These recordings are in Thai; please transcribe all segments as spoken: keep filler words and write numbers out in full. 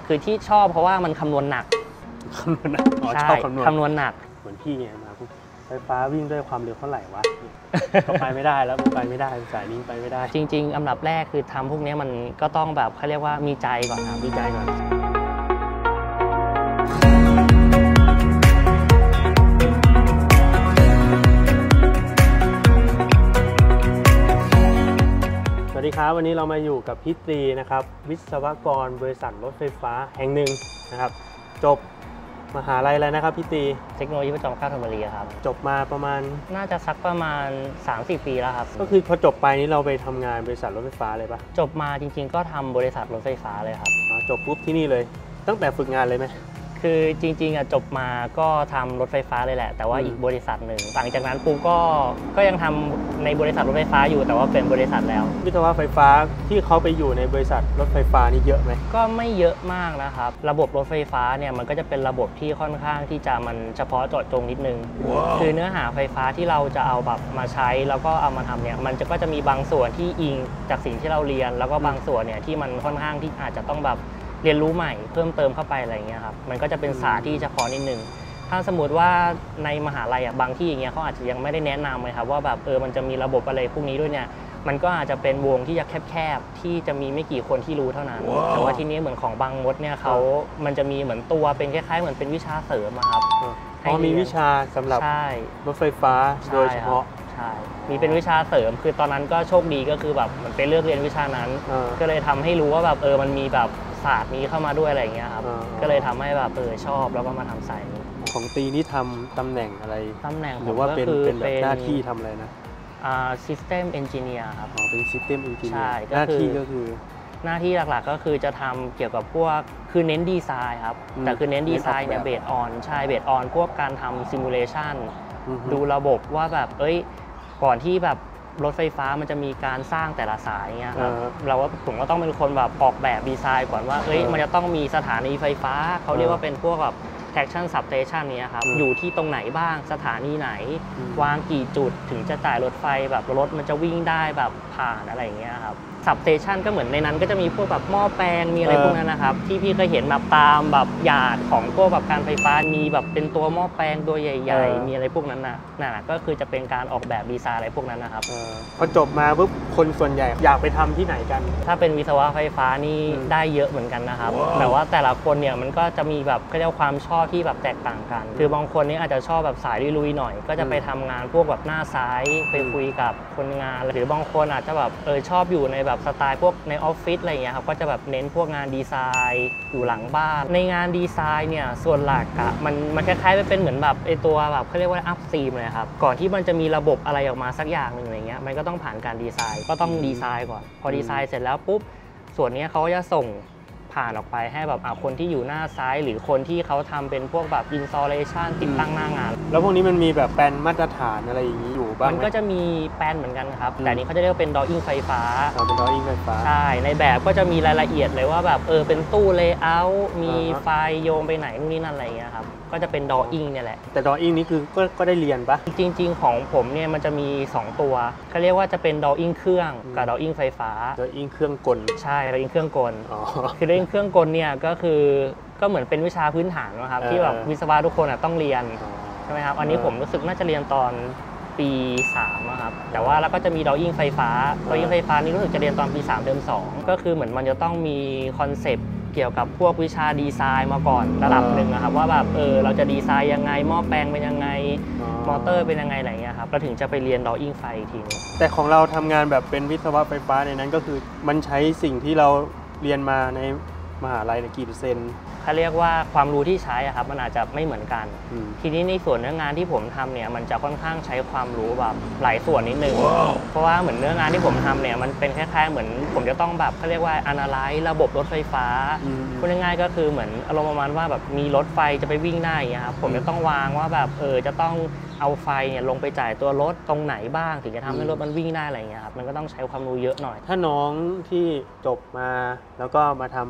คือที่ชอบเพราะว่ามันคำนวณหนักคำนวณหนักอ๋อชอบคำนวณคำนวณหนักเหมือนพี่ไงมาไฟฟ้าวิ่งด้วยความเร็วเท่าไหร่วะก็ไปไม่ได้แล้วไปไม่ได้สายนี้ไปไม่ได้จริงๆอันดับแรกคือทำพวกนี้มันก็ต้องแบบเขาเรียกว่ามีใจก่อนครับมีใจก่อนสวัสดีครับวันนี้เรามาอยู่กับพี่ตรีนะครับวิศวกรบริษัทรถไฟฟ้าแห่งหนึ่งนะครับจบมหาลัยอะไรนะครับพี่ตรีเทคโนโลยีประจำค่ายธนบุรีครับจบมาประมาณน่าจะสักประมาณ สามสี่ ปีแล้วครับก็คือพอจบไปนี้เราไปทำงานบริษัทรถไฟฟ้าเลยปะจบมาจริงๆก็ทำบริษัทรถไฟฟ้าเลยครับจบปุ๊บที่นี่เลยตั้งแต่ฝึกงานเลยไหมคือจริงๆอ่ะจบมาก็ทำรถไฟฟ้าเลยแหละแต่ว่าอีกบริษัทหนึ่งหลังจากนั้นปุ๊บก็ก็ยังทำในบริษัทรถไฟฟ้าอยู่แต่ว่าเป็นบริษัทแล้ววิศวะไฟฟ้าที่เขาไปอยู่ในบริษัทรถไฟฟ้านี่เยอะไหมก็ไม่เยอะมากนะครับระบบรถไฟฟ้าเนี่ยมันก็จะเป็นระบบที่ค่อนข้างที่จะมันเฉพาะเจาะจงนิดนึง wow. คือเนื้อหาไฟฟ้าที่เราจะเอาแบบมาใช้แล้วก็เอามาทำเนี่ยมันจะก็จะมีบางส่วนที่อิงจากสิ่งที่เราเรียนแล้วก็บางส่วนเนี่ยที่มันค่อนข้างที่อาจจะต้องแบบเรียนรู้ใหม่เพิ่มเติมเข้าไปอะไรเงี้ยครับมันก็จะเป็นศาสตร์ที่เฉพาะนิดนึงถ้าสมมติว่าในมหาลัยอ่ะบางที่อย่างเงี้ยเขาอาจจะยังไม่ได้แนะนำเลยครับว่าแบบเออมันจะมีระบบอะไรพวกนี้ด้วยเนี่ยมันก็อาจจะเป็นวงที่จะแคบๆที่จะมีไม่กี่คนที่รู้เท่านั้น wow. แต่ว่าที่นี้เหมือนของบางมดเนี่ยเขามันจะมีเหมือนตัวเป็นคล้ายๆเหมือนเป็นวิชาเสริมครับอ๋อมีวิชาสำหรับรถไฟฟ้าโดยเฉพาะใช่มีเป็นวิชาเสริมคือตอนนั้นก็โชคดีก็คือแบบมันไปเลือกเรียนวิชานั้นก็เลยทำให้รู้ว่าแบบเออมันมีแบบศาสตร์นี้เข้ามาด้วยอะไรอย่างเงี้ยครับก็เลยทำให้แบบเออชอบแล้วก็มาทำสายนี้ของตีนี่ทำตำแหน่งอะไรตำแหน่งหรือว่าเป็นเป็นแบบหน้าที่ทำอะไรนะอ่า System Engineer ครับอ๋อเป็น System Engineer ใช่หน้าที่ก็คือหน้าที่หลักๆก็คือจะทำเกี่ยวกับพวกคือเน้นดีไซน์ครับแต่คือเน้นดีไซน์เนี่ยเบสออนใช่เบสออนพวกการทำซิมูเลชันดูระบบว่าแบบเอ้ยก่อนที่แบบรถไฟฟ้ามันจะมีการสร้างแต่ละสายเงี้ยครับเราว่าผมก็ต้องเป็นคนแบบออกแบบดีไซน์ก่อนว่าเอ้ยมันจะต้องมีสถานีไฟฟ้าเขาเรียกว่าเป็นพวกแบบ traction substation นี้ครับอยู่ที่ตรงไหนบ้างสถานีไหนวางกี่จุดถึงจะจ่ายรถไฟแบบรถมันจะวิ่งได้แบบผ่านอะไรอย่างเงี้ยครับสับสเตชันก็เหมือนในนั้นก็จะมีพวกแบบหม้อแปลงมีอะไรพวกนั้นนะครับที่พี่เคยเห็นแบบตามแบบหยาดของพวกแบบการไฟฟ้ามีแบบเป็นตัวหม้อแปลงตัวใหญ่ๆมีอะไรพวกนั้นน่ะนั่นแหละก็คือจะเป็นการออกแบบดีไซน์อะไรพวกนั้นนะครับพอจบมาปุ๊บคนส่วนใหญ่อยากไปทำที่ไหนกันถ้าเป็นวิศวะไฟฟ้านี่ได้เยอะเหมือนกันนะครับแต่ว่าแต่ละคนเนี่ยมันก็จะมีแบบก็เรียกความชอบที่แบบแตกต่างกันคือบางคนนี่อาจจะชอบแบบสายลุยๆหน่อยก็จะไปทำงานพวกแบบหน้าซ้ายไปคุยกับคนงานหรือบางคนอาจจะแบบเออชอบอยู่ในแบบสไตล์พวกในออฟฟิศอะไรอย่างเงี้ยครับก็จะแบบเน้นพวกงานดีไซน์อยู่หลังบ้านในงานดีไซน์เนี่ยส่วนหลักอะมันมันคล้ายๆเป็นเหมือนแบบไอตัวแบบเขาเรียกว่าอัพสตรีมเลยครับก่อนที่มันจะมีระบบอะไรออกมาสักอย่างหนึ่งอะไรเงี้ยมันก็ต้องผ่านการดีไซน์ก็ต้องดีไซน์ก่อนพอดีไซน์เสร็จแล้วปุ๊บส่วนนี้เขาจะส่งผ่านออกไปให้แบบคนที่อยู่หน้าซ้ายหรือคนที่เขาทำเป็นพวกแบบ installation ติดตั้งหน้างานแล้วพวกนี้มันมีแบบแปลนมาตรฐานอะไรอย่างนี้อยู่บ้างมันก็จะมีแปลนเหมือนกันครับแต่นี้เขาจะเรียกว่าเป็น drawing ไฟฟ้าเป็น drawing ไฟฟ้าใช่ในแบบก็จะมีรายละเอียดเลยว่าแบบเออเป็นตู้ layout มีไฟโยงไปไหนนู่นนี่นั่นอะไรอย่างเงี้ยครับก็จะเป็น drawing เนี่ยแหละแต่ drawing นี่คือก็ก็ได้เรียนปะจริงๆของผมเนี่ยมันจะมีสองตัวเขาเรียกว่าจะเป็น drawing เครื่องกับ drawing ไฟฟ้า drawing เครื่องกลใช่ drawing เครื่องกลคือ drawing เครื่องกลเนี่ยก็คือก็เหมือนเป็นวิชาพื้นฐานนะครับที่แบบวิศวะทุกคนต้องเรียนใช่ไหมครับอันนี้ผมรู้สึกน่าจะเรียนตอนปีสามครับแต่ว่าแล้วก็จะมี drawing ไฟฟ้า drawing ไฟฟ้านี่รู้สึกจะเรียนตอนปีสามเทอมสองก็คือเหมือนมันจะต้องมีคอนเซปต์เกี่ยวกับพวกวิชาดีไซน์มาก่อนระดับหนึ่งนะครับว่าแบบเออเราจะดีไซน์ยังไงหม้อแปลงเป็นยังไงมอเตอร์เป็นยังไงอะไรเงี้ยครับเราถึงจะไปเรียน drawing ไฟทีนึงแต่ของเราทำงานแบบเป็นวิศวะไฟฟ้าในนั้นก็คือมันใช้สิ่งที่เราเรียนมาในมหาลัยกี่เปอร์เซ็นต์เขาเรียกว่าความรู้ที่ใช้อะครับมันอาจจะไม่เหมือนกันทีนี้ในส่วนเนื้องานที่ผมทำเนี่ยมันจะค่อนข้างใช้ความรู้แบบหลายส่วนนิดนึง wow. เพราะว่าเหมือนเนื้องานที่ผมทำเนี่ยมันเป็นคล้ายๆเหมือนผมจะต้องแบบเขาเรียกว่า analyze ระบบรถไฟฟ้าพูดง่ายๆก็คือเหมือนอารมณ์ประมาณว่าแบบมีรถไฟจะไปวิ่งได้อย่างเงี้ยครับผมจะต้องวางว่าแบบเออจะต้องเอาไฟเนี่ยลงไปจ่ายตัวรถตรงไหนบ้างถึงจะทำให้รถมันวิ่งได้อะไรเงี้ยครับมันก็ต้องใช้ความรู้เยอะหน่อยถ้าน้องที่จบมาแล้วก็มาทำงาน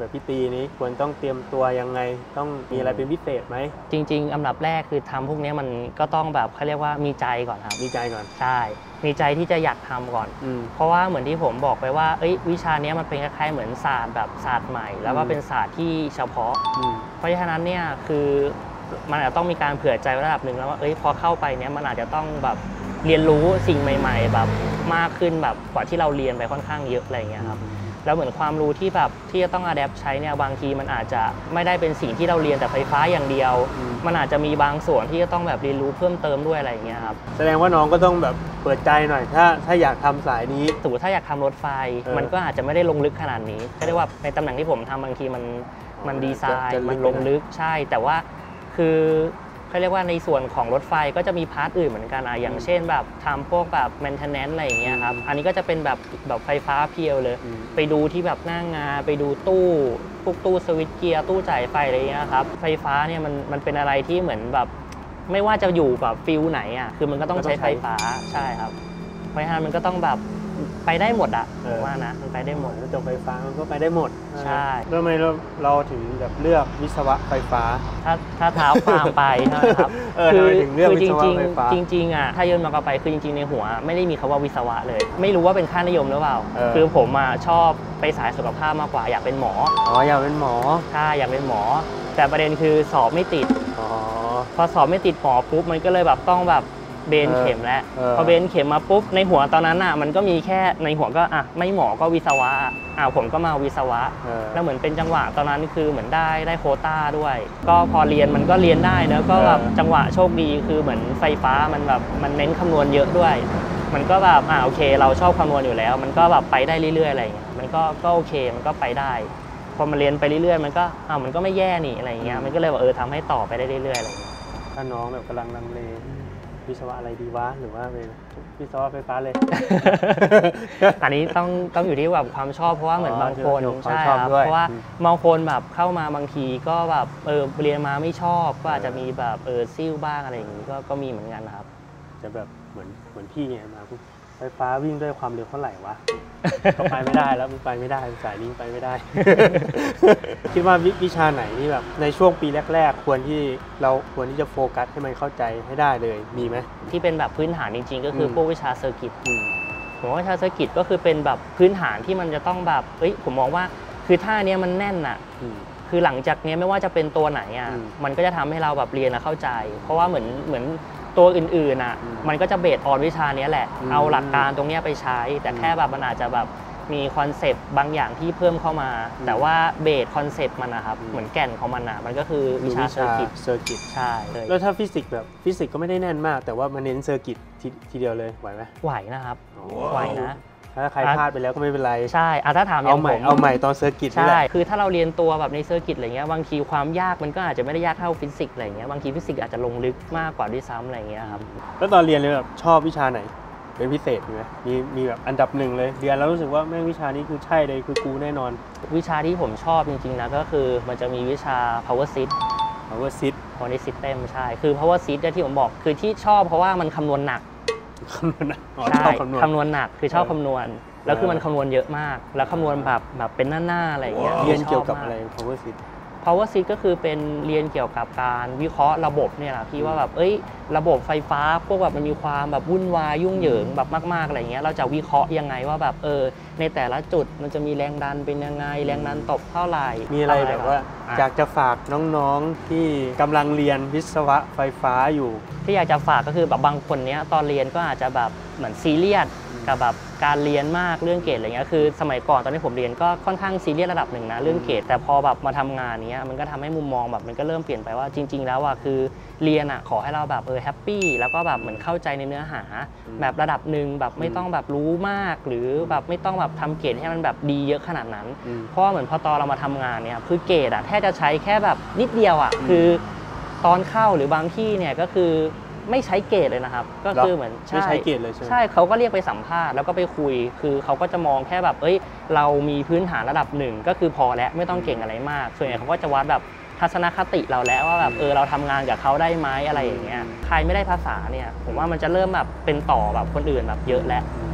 แบบพี่ตีนี้ควรต้องเตรียมตัวยังไงต้องมีอะไรเป็นพิเศษไหมจริงๆอันดับแรกคือทำพวกนี้มันก็ต้องแบบเขาเรียกว่ามีใจก่อนครับมีใจก่อนใช่มีใจที่จะอยากทำก่อนเพราะว่าเหมือนที่ผมบอกไปว่าเอ้ยวิชานี้มันเป็นคล้ายๆเหมือนศาสตร์แบบศาสตร์ใหม่แล้วก็เป็นศาสตร์ที่เฉพาะเพราะฉะนั้นเนี่ยคือมันอาจจะต้องมีการเผื่อใจระดับหนึ่งแล้วว่าเอ้ยพอเข้าไปเนี่ยมันอาจจะต้องแบบเรียนรู้สิ่งใหม่ๆแบบมากขึ้นแบบกว่าที่เราเรียนไปค่อนข้างเยอะอะไรอย่างเงี้ยครับแล้วเหมือนความรู้ที่แบบที่จะต้องอะแดปใช้เนี่ยบางทีมันอาจจะไม่ได้เป็นสิ่งที่เราเรียนแต่ไฟฟ้าอย่างเดียวมันอาจจะมีบางส่วนที่จะต้องแบบเรียนรู้เพิ่มเติมด้วยอะไรอย่างเงี้ยครับแสดงว่าน้องก็ต้องแบบเปิดใจหน่อยถ้าถ้าอยากทำสายนี้สมมติถ้าอยากทำรถไฟมันก็อาจจะไม่ได้ลงลึกขนาดนี้ก็เรียกว่าในตำแหน่งที่ผมทำบางทีมันมันดีไซน์มันลงลึกใช่แต่ว่าคือเขาเรียกว่าในส่วนของรถไฟก็จะมีพาร์ทอื่นเหมือนกันอ่ะอย่างเช่นแบบทำพวกแบบ maintenance อะไรอย่างเงี้ยครับอันนี้ก็จะเป็นแบบแบบไฟฟ้าเพียวเลยไปดูที่แบบหน้างานไปดูตู้พวกตู้สวิตช์เกียร์ตู้จ่ายไฟอะไรเงี้ยครับไฟฟ้าเนี่ยมันมันเป็นอะไรที่เหมือนแบบไม่ว่าจะอยู่แบบฟิลไหนอ่ะคือมันก็ต้องใช้ไฟฟ้าใช่ครับเพราะฉะนั้นมันก็ต้องแบบไปได้หมดอะว่านะมันไปได้หมดจบไฟฟ้ามันก็ไปได้หมดใช่แล้วทำไมเราเราถึงแบบเลือกวิศวะไฟฟ้าถ้าถ้าเท้าความไปใช่ไหมครับคือคือจริงจริงจริงจริงอ่ะถ้าย้อนมากลับไปคือจริงๆในหัวไม่ได้มีคำว่าวิศวะเลยไม่รู้ว่าเป็นค่านิยมหรือเปล่าคือผมอ่ะชอบไปสายสุขภาพมากกว่าอยากเป็นหมออ๋ออยากเป็นหมอใช่อยากเป็นหมอแต่ประเด็นคือสอบไม่ติดอ๋อพอสอบไม่ติดหมอปุ๊บมันก็เลยแบบต้องแบบเบนเข็มแล้วพอเบนเข็มมาปุ๊บในหัวตอนนั้นอ่ะมันก็มีแค่ในหัวก็อ่ะไม่หมอก็วิศวะอ่ะผมก็มาวิศวะแล้วเหมือนเป็นจังหวะตอนนั้นคือเหมือนได้ได้โควต้าด้วยก็พอเรียนมันก็เรียนได้นะก็แบบจังหวะโชคดีคือเหมือนไฟฟ้ามันแบบมันเน้นคำนวณเยอะด้วยมันก็แบบอ่ะโอเคเราชอบคำนวณอยู่แล้วมันก็แบบไปได้เรื่อยๆอะไรอย่างเงี้ยมันก็ก็โอเคมันก็ไปได้พอมาเรียนไปเรื่อยๆมันก็อ่ะมันก็ไม่แย่นี่อะไรอย่างเงี้ยมันก็เลยว่าเออทำให้ต่อไปได้เรื่อยๆอะไรอย่างเงี้ยถ้าน้องแบบกำลังลังเลวิศวะอะไรดีวะหรือว่าเป็นวิศวะไฟฟ้าเลยอันนี้ต้องต้องอยู่ที่แบบความชอบเพราะว่าเหมือนบางคนใช่ครับเพราะว่าบางคนแบบเข้ามาบางทีก็แบบเออเรียนมาไม่ชอบก็อาจจะมีแบบเออซิ่วบ้างอะไรอย่างนี้ก็ก็มีเหมือนกันครับจะแบบเหมือนเหมือนพี่เนี่ยมาไฟฟ้าวิ่งด้วยความเร็วเท่าไหร่วะก็ไปไม่ได้แล้วมันไปไม่ได้สายนี้ไปไม่ได้ คิดว่าวิชาไหนที่แบบในช่วงปีแรกๆควรที่เราควรที่จะโฟกัสให้มันเข้าใจให้ได้เลยมีไหมที่เป็นแบบพื้นฐานจริงๆก็คือพวกวิชาเซอร์กิตผมว่าวิชาเซอร์กิตก็คือเป็นแบบพื้นฐานที่มันจะต้องแบบเอ้ยผมมองว่าคือท่านี้มันแน่นอ่ะคือหลังจากนี้ไม่ว่าจะเป็นตัวไหนอ่ะมันก็จะทำให้เราแบบเรียนเข้าใจเพราะว่าเหมือนเหมือนตัวอื่นๆอ่ะมันก็จะเบสออนวิชานี้แหละเอาหลักการตรงนี้ไปใช้แต่แค่แบบมันอาจจะแบบมีคอนเซปต์บางอย่างที่เพิ่มเข้ามาแต่ว่าเบสคอนเซปต์มันนะครับเหมือนแก่นของมันนะมันก็คือวิชาเซอร์กิตเซอร์กิตใช่แล้วถ้าฟิสิกส์แบบฟิสิกส์ก็ไม่ได้แน่นมากแต่ว่ามันเน้นเซอร์กิตทีเดียวเลยไหวไหมไหวนะครับไหวนะถ้าใครพลาดไปแล้วก็ไม่เป็นไรใช่ถ้าถามเอาใหม่เอาใหม่ตอนเซอร์กิตใช่คือถ้าเราเรียนตัวแบบในเซอร์กิตอะไรเงี้ยบางทีความยากมันก็อาจจะไม่ได้ยากเท่าฟิสิกส์อะไรเงี้ยบางทีฟิสิกส์อาจจะลงลึกมากกว่าด้วยซ้ำอะไรเงี้ยครับแล้วตอนเรียนเลยแบบชอบวิชาไหนเป็นพิเศษไหมมีมีแบบอันดับหนึ่งเลยเรียนแล้วรู้สึกว่าแม่งวิชานี้คือใช่เลยคือกูแน่นอนวิชาที่ผมชอบจริงๆนะก็คือมันจะมีวิชา power sit power sit power system ใช่คือ power sit ที่ผมบอกคือที่ชอบเพราะว่ามันคำนวณหนักคำนวณหนักใช่คำนวณหนักคือชอบคำนวณแล้วคือมันคำนวณเยอะมากแล้วคำนวณแบบแบบเป็นหน้าๆอะไรอย่างเงี้ยเรียนเกี่ยวกับอะไร power sit power sit ก็คือเป็นเรียนเกี่ยวกับการวิเคราะห์ระบบเนี่ยแหละพี่ว่าแบบเอ้ยระบบไฟฟ้าพวกแบบมันมีความแบบวุ่นวายยุ่งเหยิงแบบมากๆอะไรเงี้ยเราจะวิเคราะห์ยังไงว่าแบบเออในแต่ละจุดมันจะมีแรงดันเป็นยังไงแรงดันตบเท่าไหร่มีอะไรแบบว่าอยากจะฝากน้องๆที่กำลังเรียนวิศวะไฟฟ้าอยู่ที่อยากจะฝากก็คือแบบบางคนเนี้ยตอนเรียนก็อาจจะแบบเหมือนซีเรียสกับแบบการเรียนมากเรื่องเกรดอะไรเงี้ยคือสมัยก่อนตอนที่ผมเรียนก็ค่อนข้างซีเรียสระดับหนึ่งนะเรื่องเกรดแต่พอแบบมาทำงานเนี้ยมันก็ทำให้มุมมองแบบมันก็เริ่มเปลี่ยนไปว่าจริงๆแล้วอ่ะคือเรียนอ่ะขอให้เราแบบเออแฮปปี้แล้วก็แบบเหมือนเข้าใจในเนื้อหาแบบระดับหนึ่งแบบไม่ต้องแบบรู้มากหรือแบบไม่ต้องแบบทำเกรดให้มันแบบดีเยอะขนาดนั้นเพราะว่าเหมือนพอตอนเรามาทำงานเนี่ยคือเกรดอ่ะแทบจะใช้แค่แบบนิดเดียวอ่ะคือตอนเข้าหรือบางที่เนี่ยก็คือไม่ใช้เกรดเลยนะครับก็คือเหมือนไม่ใช้เกรดเลยใช่ไหมใช่เขาก็เรียกไปสัมภาษณ์แล้วก็ไปคุยคือเขาก็จะมองแค่แบบเอ้ยเรามีพื้นฐานระดับหนึ่งก็คือพอแล้วไม่ต้องเก่งอะไรมากส่วนใหญ่เขาก็จะวัดแบบทัศนคติเราแล้วว่าแบบเออเราทำงานกับเขาได้ไหมอะไรอย่างเงี้ยใครไม่ได้ภาษาเนี่ยผมว่ามันจะเริ่มแบบเป็นต่อแบบคนอื่นแบบเยอะแล้ว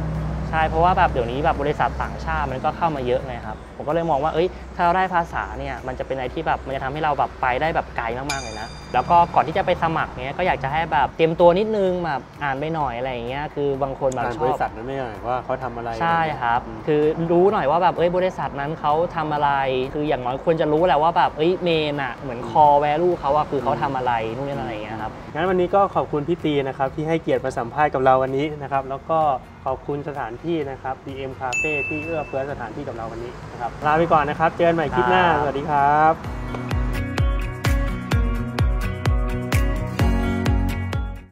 ใช่เพราะว่าแบบเดี๋ยวนี้แบบบริษัทต่างชาติมันก็เข้ามาเยอะไงครับผมก็เลยมองว่าเอ้ยถ้าเราได้ภาษาเนี่ยมันจะเป็นอะไรที่แบบมันจะทำให้เราแบบไปได้แบบไกลมากๆเลยนะแล้วก็ก่อนที่จะไปสมัครเนี้ยก็อยากจะให้แบบเตรียมตัวนิดนึงแบบอ่านไปหน่อยอะไรอย่างเงี้ยคือบางคนแบบอ่านชบอบริษัทนั้นไม่หน่อยว่าเขาทำอะไรใช่ครับอืมคือรู้หน่อยว่าแบบเอ้ยบริษัทนั้นเขาทำอะไรคืออย่างน้อยควรจะรู้แหละว่าแบบเอ้ยเมนอะเหมือน core value เขาอะคือเขาทำอะไรนู่นนี่อะไรอย่างเงี้ยครับงั้นวันนี้ก็ขอบคุณพี่ตีนะครับที่ให้เกียรติมาสัมภาษณ์กับเราวันนี้นะครับแล้วก็ขอบคุณสถานที่นะครับ ดี เอ็ม Cafe ที่เอื้อเฟื้อสถานที่กับเราวันนี้นะครับลาไปก่อนนะครับเจอกันใหม่คลิปหน้าครับสวัสดีครับ